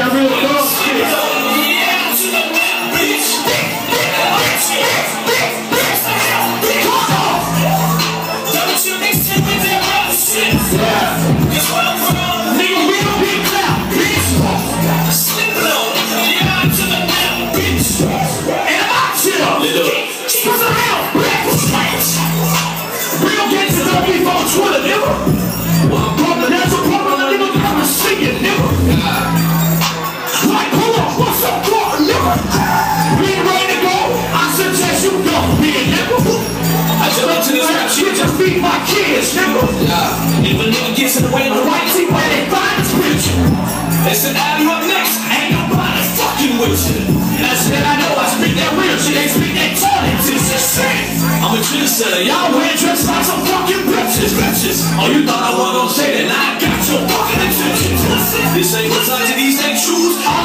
that real dog shit. Twitter, nigga. That's a problem, nigga. I'm singing, nigga. Like, hold on, what's up, nigga? We ain't ready to go. I suggest you go, nigga. I just look to this rap shit, just feed my kids, nigga. If a nigga gets in the way of the white team, where they find this picture. They said, Adam up next, ain't nobody fucking with you. And I said, I know, I speak that real shit, they speak that talent, it's the same. I'm a trendsetter, y'all wear dressed like some fucking bitches. Oh, you thought I wasn't gonna say that, now I got your fucking attention. This ain't what's to these ain't shoes.